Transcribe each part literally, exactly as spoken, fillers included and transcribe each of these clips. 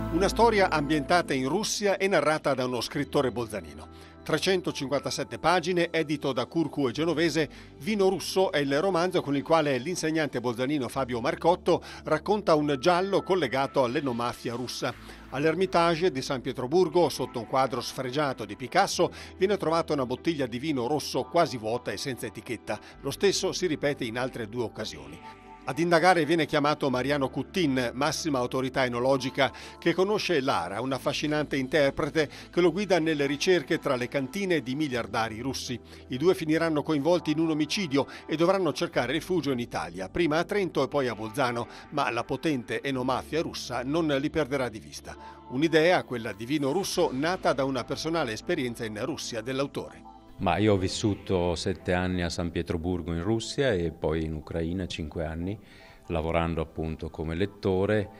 Una storia ambientata in Russia e narrata da uno scrittore bolzanino. trecentocinquantasette pagine, edito da Curcu e Genovese, Vino russo è il romanzo con il quale l'insegnante bolzanino Fabio Marcotto racconta un giallo collegato all'enomafia russa. All'Ermitage di San Pietroburgo, sotto un quadro sfregiato di Picasso, viene trovata una bottiglia di vino rosso quasi vuota e senza etichetta. Lo stesso si ripete in altre due occasioni. Ad indagare viene chiamato Mariano Cuttin, massima autorità enologica, che conosce Lara, una affascinante interprete che lo guida nelle ricerche tra le cantine di miliardari russi. I due finiranno coinvolti in un omicidio e dovranno cercare rifugio in Italia, prima a Trento e poi a Bolzano, ma la potente enomafia russa non li perderà di vista. Un'idea, quella di Vino russo, nata da una personale esperienza in Russia dell'autore. Ma io ho vissuto sette anni a San Pietroburgo in Russia e poi in Ucraina cinque anni, lavorando appunto come lettore,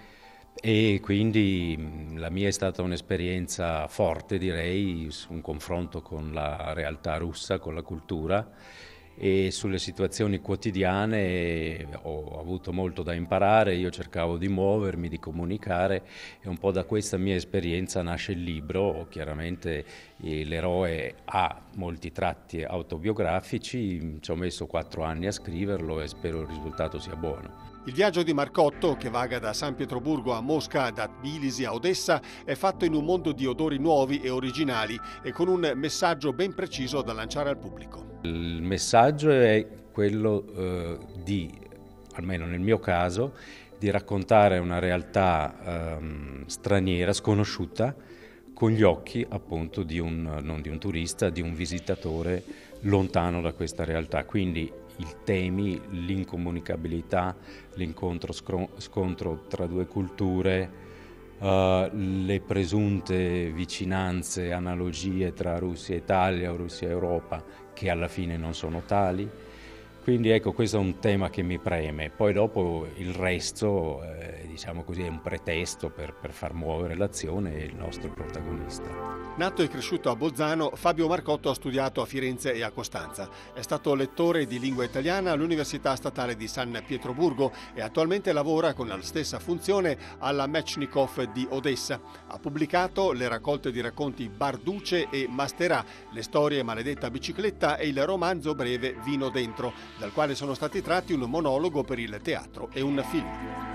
e quindi la mia è stata un'esperienza forte, direi, un confronto con la realtà russa, con la cultura, e sulle situazioni quotidiane ho avuto molto da imparare. Io cercavo di muovermi, di comunicare, e un po' da questa mia esperienza nasce il libro. Chiaramente l'eroe ha molti tratti autobiografici, ci ho messo quattro anni a scriverlo e spero il risultato sia buono. Il viaggio di Marcotto, che vaga da San Pietroburgo a Mosca, da Tbilisi a Odessa, è fatto in un mondo di odori nuovi e originali e con un messaggio ben preciso da lanciare al pubblico. Il messaggio è quello eh, di, almeno nel mio caso, di raccontare una realtà ehm, straniera, sconosciuta, con gli occhi appunto di un, non di un turista, di un visitatore lontano da questa realtà. Quindi i temi, l'incomunicabilità, l'incontro scontro tra due culture, uh, le presunte vicinanze, analogie tra Russia e Italia o Russia e Europa, che alla fine non sono tali. Quindi ecco, questo è un tema che mi preme. Poi dopo il resto, eh, diciamo così, è un pretesto per, per far muovere l'azione e il nostro protagonista. Nato e cresciuto a Bolzano, Fabio Marcotto ha studiato a Firenze e a Costanza. È stato lettore di lingua italiana all'Università Statale di San Pietroburgo e attualmente lavora con la stessa funzione alla Mechnikov di Odessa. Ha pubblicato le raccolte di racconti Barduce e Masterà, le storie Maledetta bicicletta e il romanzo breve Vino dentro, dal quale sono stati tratti un monologo per il teatro e un film.